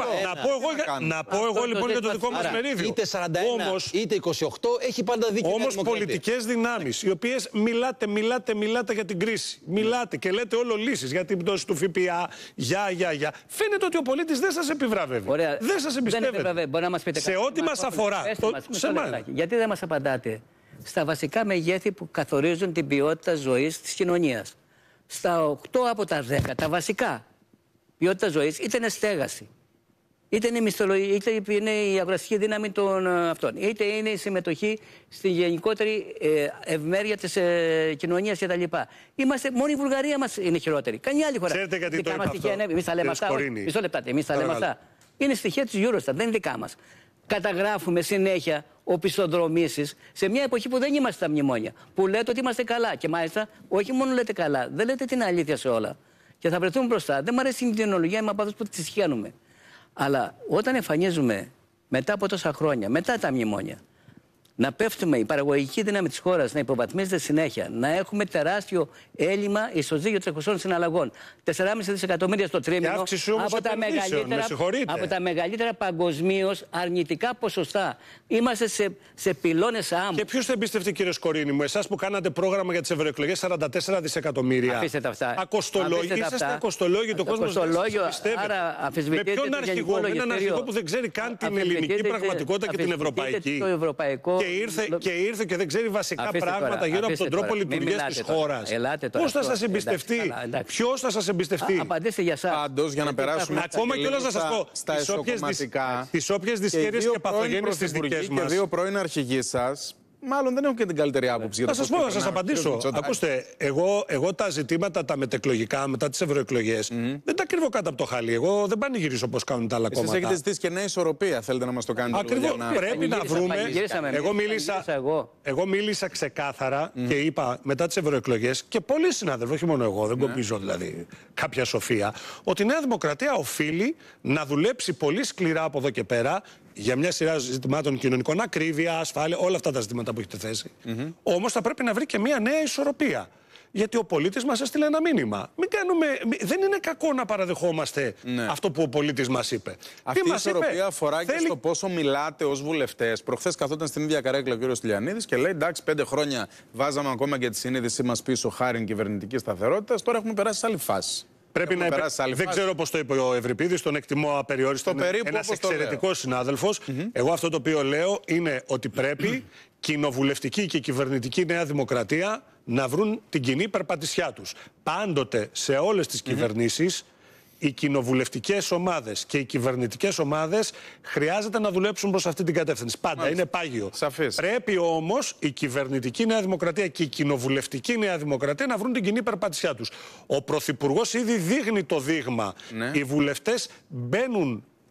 Speaker 2: να πω εγώ λοιπόν για το δικό μας μερίδιο.
Speaker 4: Είτε σαράντα ένα είτε είκοσι οκτώ έχει πάντα δίκιο.
Speaker 2: Όμως πολιτικές δυνάμεις, οι οποίες μιλάτε, μιλάτε, μιλάτε για την κρίση. Μιλάτε και λέτε όλο λύσεις για την πτώση του ΦΠΑ, για, για, για. Φαίνεται ότι ο πολίτης δεν σας επιβραβεύει. Ωραία. Δεν σας εμπιστεύεται.
Speaker 3: Δεν μπορεί να μας πείτε
Speaker 2: σε
Speaker 3: κάτι.
Speaker 2: ό,τι μας αφορά. Το...
Speaker 3: Μας,
Speaker 2: σε
Speaker 3: γιατί δεν μας απαντάτε στα βασικά μεγέθη που καθορίζουν την ποιότητα ζωής της κοινωνίας? Στα οκτώ από τα δέκα, τα βασικά ποιότητα ζωής, είτε είναι στέγαση, είτε είναι η μισθολογική, είτε είναι η αγοραστική δύναμη των αυτών, είτε είναι η συμμετοχή στη γενικότερη ε, ευμέρεια της ε, κοινωνίας κτλ. Είμαστε, μόνο η Βουλγαρία μας είναι χειρότερη. Καμιά άλλη χώρα.
Speaker 2: Ξέρετε γιατί το είπα αυτό?
Speaker 3: Εμείς τα λέμε αυτά. Μισό λεπτάτε. Εμείς τα λέμε αυτά. Είναι στοιχεία της Eurostat, δεν είναι δικά μας. Καταγράφουμε συνέχεια οπισθοδρομήσεις σε μια εποχή που δεν είμαστε στα μνημόνια. Που λέτε ότι είμαστε καλά. Και μάλιστα, όχι μόνο λέτε καλά, δεν λέτε την αλήθεια σε όλα. Και θα βρεθούμε μπροστά. Δεν μου αρέσει η ιδεολογία, είμαι από αυτούς που τη σχένουμε. Αλλά όταν εμφανίζουμε μετά από τόσα χρόνια, μετά τα μνημόνια, να πέφτουμε η παραγωγική δύναμη της χώρας να υποβαθμίζεται συνέχεια, να έχουμε τεράστιο έλλειμμα ισοζύγιο τρεχουσών συναλλαγών, τέσσερα κόμμα πέντε δισεκατομμύρια στο τρίμηνο, από τα, μεγαλύτερα, από τα μεγαλύτερα παγκοσμίως αρνητικά ποσοστά. Είμαστε σε, σε πυλώνες άμμου.
Speaker 2: Και ποιος θα εμπιστευτεί, κύριε Σκορίνη μου, εσάς που κάνατε πρόγραμμα για τις ευρωεκλογές σαράντα τέσσερα δισεκατομμύρια?
Speaker 3: Αφήστε τα αυτά.
Speaker 2: Ακοστολόγοι, είσαστε ακοστολόγοι, το κόσμο δεν πιστεύει. Με ποιον αρχηγό, με έναν αρχηγό που δεν ξέρει καν την ελληνική πραγματικότητα και την ευρωπαϊκή. Και ήρθε, και ήρθε και δεν ξέρει βασικά αφήστε πράγματα τώρα, γύρω από τον τρόπο λειτουργίας της χώρας. Πώς θα σας εμπιστευτεί? Ποιος θα σας εμπιστευτεί?
Speaker 3: Απαντήστε για εσάς.
Speaker 1: Πάντως, για να περάσουμε
Speaker 2: ακόμα και όλα να σας πω,
Speaker 1: στα εσωκομματικά,
Speaker 2: τις όποιες δυσχέρειες και παθογένειες στις δικές μας.
Speaker 1: Και δύο πρώην αρχηγοί σας, μάλλον δεν έχουν και την καλύτερη άποψη.
Speaker 2: Θα σας πω, θα σας απαντήσω. Ακούστε, εγώ, εγώ τα ζητήματα τα μετεκλογικά μετά τις ευρωεκλογές mm. δεν τα κρύβω κάτω από το χαλί. Εγώ δεν πανηγυρίζω όπως κάνουν τα άλλα κόμματα.
Speaker 1: Εσείς έχετε ζητήσει και νέα ισορροπία. Θέλετε να μας το κάνετε?
Speaker 2: Ακριβώς. Να... Πρέπει να βρούμε. Εγώ μίλησα,
Speaker 3: εγώ.
Speaker 2: εγώ μίλησα ξεκάθαρα mm. και είπα μετά τις ευρωεκλογές, και πολλοί συνάδελφοι, όχι μόνο εγώ, δεν κοπίζω δηλαδή κάποια σοφία, ότι η Νέα Δημοκρατία οφείλει να δουλέψει πολύ σκληρά από εδώ και πέρα για μια σειρά ζητημάτων κοινωνικών, ακρίβεια, ασφάλεια, όλα αυτά τα ζητήματα που έχετε θέσει. Mm-hmm. Όμως θα πρέπει να βρει και μια νέα ισορροπία. Γιατί ο πολίτης μας έστειλε ένα μήνυμα. Μην κάνουμε, δεν είναι κακό να παραδεχόμαστε ναι. αυτό που ο πολίτης μας είπε.
Speaker 1: Αυτή
Speaker 2: Τι
Speaker 1: η
Speaker 2: μας
Speaker 1: ισορροπία
Speaker 2: είπε?
Speaker 1: αφορά και
Speaker 2: Θέλει...
Speaker 1: στο πόσο μιλάτε ως βουλευτές. Προχθές καθόταν στην ίδια καρέκλα ο κ. Στυλιανίδης και λέει: εντάξει, πέντε χρόνια βάζαμε ακόμα και τη συνείδησή μας πίσω χάριν κυβερνητικής σταθερότητας. Τώρα έχουμε περάσει σε άλλη φάση.
Speaker 2: Πρέπει να υπε... Δεν ξέρω πώς το είπε ο Ευρυπίδης, τον εκτιμώ απεριόριστα. Είναι ένας εξαιρετικός συνάδελφος. Mm-hmm. Εγώ αυτό το οποίο λέω είναι ότι πρέπει κοινοβουλευτική και κυβερνητική Νέα Δημοκρατία να βρουν την κοινή περπατησιά τους. Πάντοτε σε όλες τις mm-hmm. κυβερνήσεις οι κοινοβουλευτικές ομάδες και οι κυβερνητικές ομάδες χρειάζεται να δουλέψουν προς αυτή την κατεύθυνση. Πάντα. Μάλιστα. Είναι πάγιο.
Speaker 1: Σαφής. Πρέπει
Speaker 2: όμως η κυβερνητική Νέα Δημοκρατία και η κοινοβουλευτική Νέα Δημοκρατία να βρουν την κοινή περπατησιά τους. Ο Πρωθυπουργός ήδη δείχνει το δείγμα. Ναι. Οι βουλευτές μπαίνουν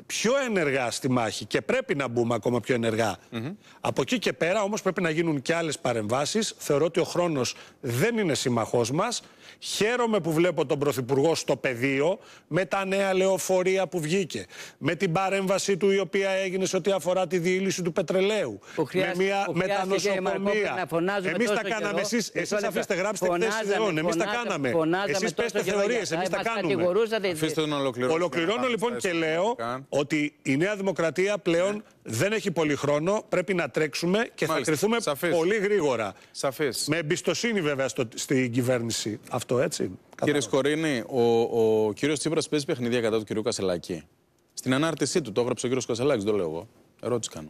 Speaker 2: πιο ενεργά στη μάχη και πρέπει να μπούμε ακόμα πιο ενεργά. Mm-hmm. Από εκεί και πέρα όμως πρέπει να γίνουν και άλλες παρεμβάσεις. Θεωρώ ότι ο χρόνος δεν είναι σύμμαχός μας. Χαίρομαι που βλέπω τον Πρωθυπουργό στο πεδίο με τα νέα λεωφορεία που βγήκε. Με την παρέμβαση του η οποία έγινε σε ό,τι αφορά τη διήλυση του πετρελαίου. Με, μια, με τα νοσοκομεία. Εμείς τα κάναμε, εσείς, εσείς αφήστε γράψτε εκθέσεις ιδεών. Εμείς τα κάναμε. Εσείς πέστε θεωρίες, εμείς τα κάνουμε. Ολοκληρώνω λοιπόν και λέω ότι η Νέα Δημοκρατία πλέον δεν έχει πολύ χρόνο, πρέπει να τρέξουμε και Μάλιστα. θα κρυθούμε Σαφής. πολύ γρήγορα. Σαφής. Με εμπιστοσύνη βέβαια στο, στην κυβέρνηση αυτό, έτσι.
Speaker 1: Κύριε Σκορίνη, ο, ο κύριος Τσίπρας παίζει παιχνίδια κατά του κυρίου Κασελάκη. Στην ανάρτησή του το έγραψε ο κύριος Κασελάκης, το λέω εγώ. Ερώτηση κάνω.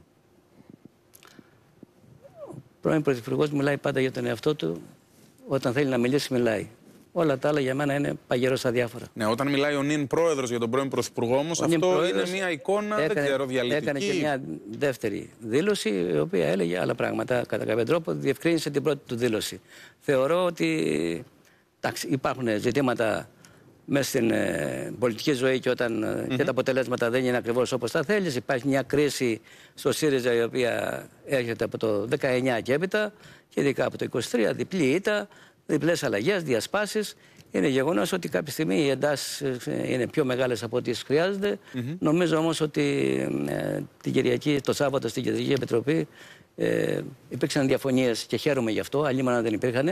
Speaker 3: Ο πρώην Πρωθυπουργός μιλάει πάντα για τον εαυτό του. Όταν θέλει να μιλήσει, μιλάει. Όλα τα άλλα για μένα είναι παγερός αδιάφορα.
Speaker 1: Ναι, όταν μιλάει ο νυν πρόεδρος για τον πρώην Πρωθυπουργό όμως, αυτό είναι μια εικόνα, έκανε, δεν ξέρω, διαλυτική.
Speaker 3: Έκανε και μια δεύτερη δήλωση, η οποία έλεγε άλλα πράγματα. Κατά κάποιο τρόπο διευκρίνησε την πρώτη του δήλωση. Θεωρώ ότι τάξη, υπάρχουν ζητήματα μέσα στην ε, πολιτική ζωή και όταν mm-hmm. και τα αποτελέσματα δεν είναι ακριβώς όπως τα θέλεις. Υπάρχει μια κρίση στο ΣΥΡΙΖΑ η οποία έρχεται από το δεκαεννιά και έπειτα και ειδικά από το είκοσι τρία, διπλή ήττα. Διπλές αλλαγές, διασπάσεις. Είναι γεγονός ότι κάποια στιγμή οι εντάσεις είναι πιο μεγάλες από ό,τι χρειάζονται. Mm-hmm. Νομίζω όμως ότι ε, την Κυριακή, το Σάββατο στην Κεντρική Επιτροπή ε, υπήρξαν διαφωνίες και χαίρομαι γι' αυτό. Αλλήμωνα δεν υπήρχαν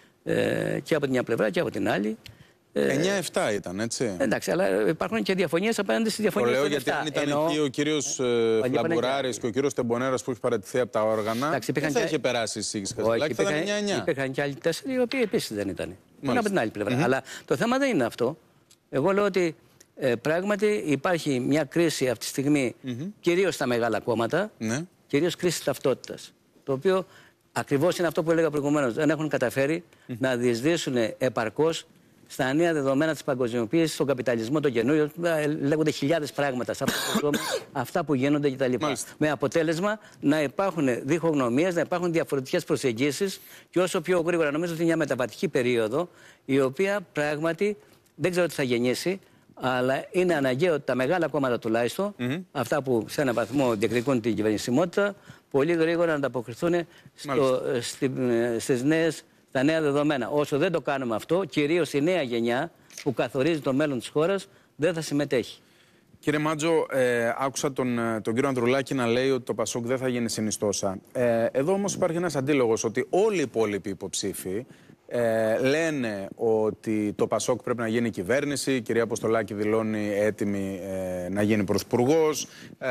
Speaker 3: ε, και από την μια πλευρά και από την άλλη.
Speaker 1: εννιά επτά ήταν, έτσι.
Speaker 3: Εντάξει, αλλά υπάρχουν και διαφωνίες απέναντι στις διαφωνίες.
Speaker 1: Το λέω γιατί αν ήταν Ενώ... εκεί ο κύριος ε, Φλαμπουράρης και ο κύριος Τεμπονέρας που έχει παραιτηθεί από τα όργανα, Εντάξει, δεν θα και... είχε περάσει η εισήγηση Κασελάκη, θα ήταν εννιά εννιά.
Speaker 3: Υπήρχαν και άλλοι τέσσερι οι οποίοι επίσης δεν ήταν. Είναι από την άλλη πλευρά. Mm-hmm. Αλλά το θέμα δεν είναι αυτό. Εγώ λέω ότι ε, πράγματι υπάρχει μια κρίση αυτή τη στιγμή, mm-hmm. κυρίως στα μεγάλα κόμματα, mm-hmm. κυρίως κρίση ταυτότητας. Το οποίο ακριβώς είναι αυτό που έλεγα προηγουμένως. Δεν έχουν καταφέρει mm-hmm. να διεισδύσουν επαρκώς στα νέα δεδομένα της παγκοσμιοποίησης, στον καπιταλισμό, τον καινούριο, λέγονται χιλιάδες πράγματα σε αυτό το ζώμα, αυτά που γίνονται κτλ. Με αποτέλεσμα να υπάρχουν διχογνωμίες, να υπάρχουν διαφορετικές προσεγγίσεις και όσο πιο γρήγορα, νομίζω ότι είναι μια μεταβατική περίοδο, η οποία πράγματι δεν ξέρω τι θα γεννήσει, αλλά είναι αναγκαίο ότι τα μεγάλα κόμματα τουλάχιστον, mm-hmm. αυτά που σε έναν βαθμό διεκδικούν την κυβερνησιμότητα, πολύ γρήγορα να ανταποκριθούν στο, στη, στις νέες. Τα νέα δεδομένα. Όσο δεν το κάνουμε αυτό, κυρίως η νέα γενιά που καθορίζει το μέλλον της χώρας, δεν θα συμμετέχει.
Speaker 1: Κύριε Μάτζο, ε, άκουσα τον, τον κύριο Ανδρουλάκη να λέει ότι το ΠΑΣΟΚ δεν θα γίνει συνιστόσα. Ε, εδώ όμως υπάρχει ένας αντίλογος ότι όλοι οι υπόλοιποι υποψήφοι ε, λένε ότι το ΠΑΣΟΚ πρέπει να γίνει κυβέρνηση. Η κυρία Αποστολάκη δηλώνει έτοιμη ε, να γίνει πρωθυπουργός. Ε,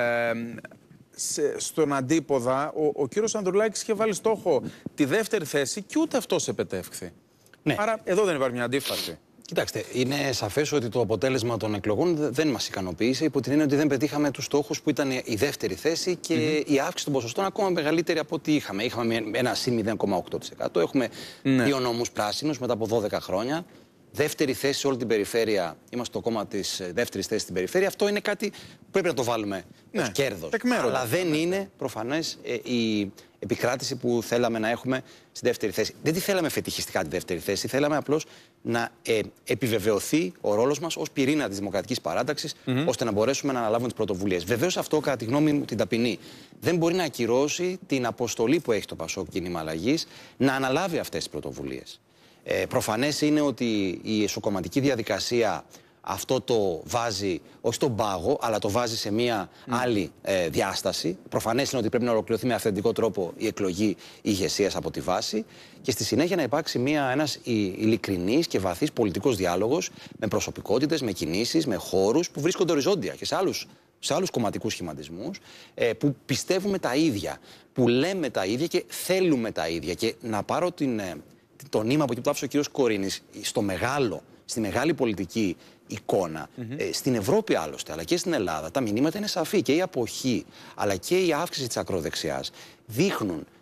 Speaker 1: Στον αντίποδα, ο, ο κύριος Ανδρουλάκης είχε βάλει στόχο τη δεύτερη θέση και ούτε αυτός επετεύχθη. Ναι. Άρα εδώ δεν υπάρχει μια αντίφαση.
Speaker 4: Κοιτάξτε, είναι σαφές ότι το αποτέλεσμα των εκλογών δεν μας ικανοποίησε, υπό την έννοια ότι δεν πετύχαμε τους στόχους που ήταν η δεύτερη θέση και mm-hmm. η αύξηση των ποσοστών ακόμα μεγαλύτερη από ό,τι είχαμε. Είχαμε ένα συν μηδέν κόμμα οκτώ τοις εκατό, έχουμε ναι. δύο νόμους πράσινους μετά από δώδεκα χρόνια. Δεύτερη θέση σε όλη την περιφέρεια. Είμαστε το κόμμα της δεύτερης θέσης στην περιφέρεια. Αυτό είναι κάτι που πρέπει να το βάλουμε ναι, ως κέρδος. Αλλά δεν είναι προφανές ε, η επικράτηση που θέλαμε να έχουμε στη δεύτερη θέση. Δεν τη θέλαμε φετιχιστικά τη δεύτερη θέση. Θέλαμε απλώς να ε, επιβεβαιωθεί ο ρόλος μας ως πυρήνα της Δημοκρατικής Παράταξης, mm-hmm. ώστε να μπορέσουμε να αναλάβουμε τις πρωτοβουλίες. Βεβαίως αυτό, κατά τη γνώμη μου, την ταπεινή, δεν μπορεί να ακυρώσει την αποστολή που έχει το ΠΑΣΟΚ Κίνημα Αλλαγής να αναλάβει αυτές τις πρωτοβουλίες. Ε, προφανές είναι ότι η εσωκομματική διαδικασία αυτό το βάζει, όχι στον πάγο, αλλά το βάζει σε μια mm. άλλη ε, διάσταση. Προφανές είναι ότι πρέπει να ολοκληρωθεί με αυθεντικό τρόπο η εκλογή ηγεσίας από τη βάση και στη συνέχεια να υπάρξει μια, ένας ειλικρινής και βαθύς πολιτικός διάλογος με προσωπικότητες, με κινήσεις, με χώρους που βρίσκονται οριζόντια και σε άλλους, σε άλλους κομματικούς σχηματισμούς, ε, που πιστεύουμε τα ίδια, που λέμε τα ίδια και θέλουμε τα ίδια. Και να πάρω την... Ε, το νήμα από εκεί που το άφησε ο κύριος Κορίνης στο μεγάλο, στη μεγάλη πολιτική εικόνα, mm-hmm. ε, στην Ευρώπη άλλωστε, αλλά και στην Ελλάδα, τα μηνύματα είναι σαφή. Και η αποχή, αλλά και η αύξηση της ακροδεξιάς δείχνουν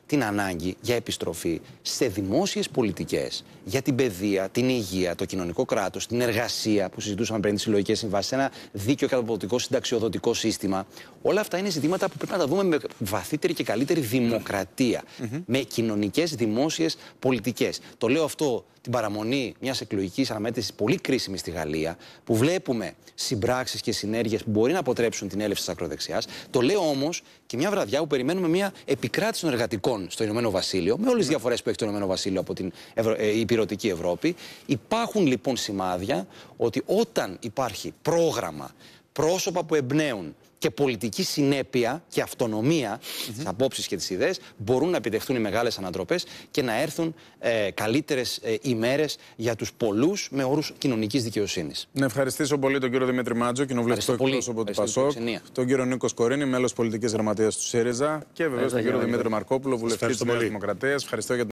Speaker 4: την ανάγκη για επιστροφή σε δημόσιες πολιτικές για την παιδεία, την υγεία, το κοινωνικό κράτος, την εργασία που συζητούσαμε πριν, τις συλλογικές συμβάσεις, ένα δίκαιο και αποδοτικό συνταξιοδοτικό σύστημα. Όλα αυτά είναι ζητήματα που πρέπει να τα δούμε με βαθύτερη και καλύτερη δημοκρατία, mm-hmm. με κοινωνικές δημόσιες πολιτικές. Το λέω αυτό την παραμονή μιας εκλογικής αναμέτρησης πολύ κρίσιμη στη Γαλλία, που βλέπουμε συμπράξεις και συνέργειες που μπορεί να αποτρέψουν την έλευση της ακροδεξιάς. Το λέω όμως και μια βραδιά που περιμένουμε μια επικράτηση των εργατικών στο Ηνωμένο Βασίλειο, με όλες τις διαφορές που έχει το Ηνωμένο Βασίλειο από την Ευρω... ε, υπηρετική Ευρώπη. Υπάρχουν λοιπόν σημάδια ότι όταν υπάρχει πρόγραμμα, πρόσωπα που εμπνέουν και πολιτική συνέπεια και αυτονομία mm-hmm. στις απόψεις και τις ιδέες, μπορούν να επιτευχθούν οι μεγάλες ανατροπές και να έρθουν ε, καλύτερες ε, ημέρες για τους πολλούς με όρους κοινωνικής δικαιοσύνης.
Speaker 1: Να ευχαριστήσω πολύ τον κύριο Δημήτρη Μάτζο, κοινοβουλευτικό εκπρόσωπο του Πασόκ, τον κύριο Νίκο Σκορίνη, μέλος πολιτικής γραμματείας του ΣΥΡΙΖΑ και βεβαίως τον κύριο Δημήτρη Μαρκόπουλο, βουλευτή της Νέας Δημοκρατίας. Ευχαριστώ για